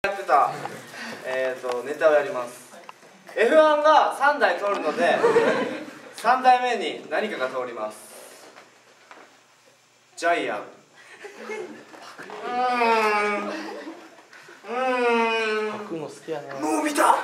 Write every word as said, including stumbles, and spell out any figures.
やってた、えーとネタをやります。 エフワン がさんだい通るのでさんだいめに何かが通ります。ジャイアン。うーんうーん書くの好きやな。 のび太。